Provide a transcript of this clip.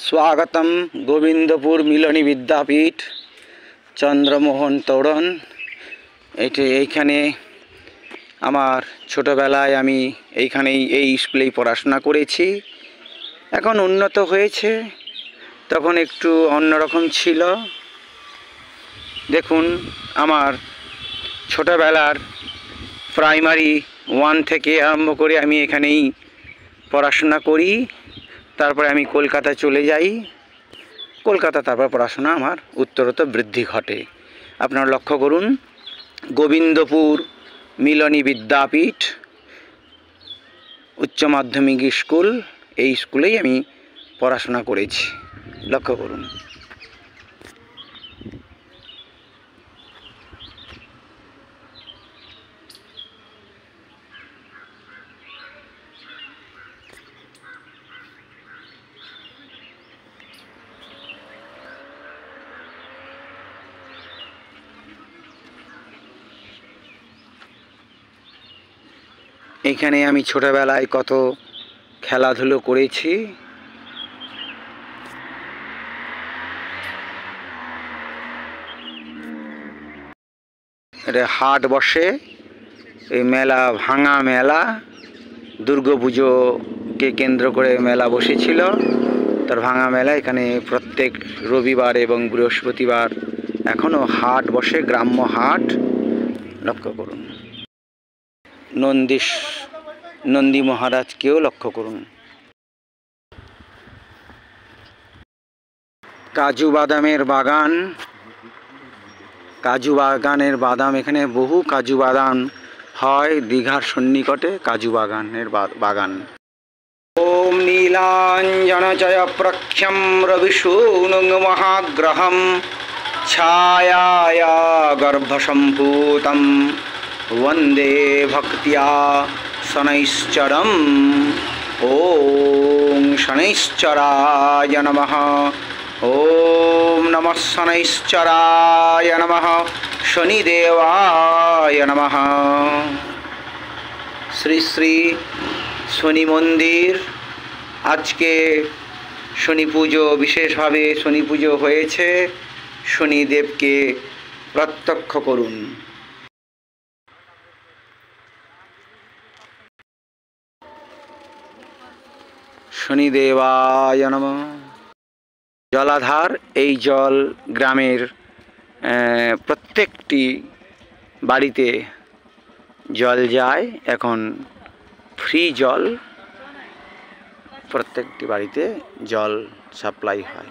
स्वागतम गोविंदपुर मिलनी विद्यापीठ चंद्रमोहन तोरण। এইখানে আমার ছোটবেলায় আমি এইখানেই এই স্কুলেই পড়াশোনা করেছি। এখন উন্নত হয়েছে, তখন একটু অন্যরকম ছিল। দেখুন, আমার ছোটবেলার প্রাইমারি 1 থেকে আরম্ভ করে আমি এখানেই পড়াশোনা করি। তারপরে আমি কলকাতা চলে যাই। কলকাতা তারপর পড়াশোনা আমার উত্তরোত্তর বৃদ্ধি ঘটে। আপনারা লক্ষ্য করুন, গোবিন্দপুর মিলনী বিদ্যাপীঠ উচ্চ মাধ্যমিক স্কুল, এই স্কুলেই আমি পড়াশোনা করেছি। লক্ষ্য করুন। এইখানে আমি ছোটবেলায় কত খেলাধুলো করেছি। এটা হাট বসে, এই মেলা ভাঙা মেলা, দুর্গাপুজোকে কেন্দ্র করে মেলা বসেছিল। তার ভাঙা মেলা এখানে প্রত্যেক রবিবার এবং বৃহস্পতিবার এখনও হাট বসে, গ্রাম্য হাট। লক্ষ্য করুন। নন্দী মহারাজকেও লক্ষ্য করুন। কাজু বাদামের বাগান, কাজু বাগানের বাদাম, এখানে বহু কাজু বাদাম হয়। দীঘার সন্নিকটে কাজু বাগানের বাগান। ওম নীলাঞ্জনচয় প্রখ্যম রবিশূনুং মহাগ্রহম ছায়ায়া গর্ভসম্ভূতম वंदे भक्त्या शनैश्चरम्। ओम शनैश्चराय नमः। ओम नमः शनैश्चराय नमः। शनिदेवाय नमः। श्री श्री शनि मंदिर। आज के शनि पुजो विशेष भावे शनि पुजो হয়েছে। शनिदेव के प्रत्यक्ष করুন। শনিদেবায় নমঃ। জলাধার, এই জল গ্রামের প্রত্যেকটি বাড়িতে জল যায়। এখন ফ্রি জল, প্রত্যেকটি বাড়িতে জল সাপ্লাই হয়।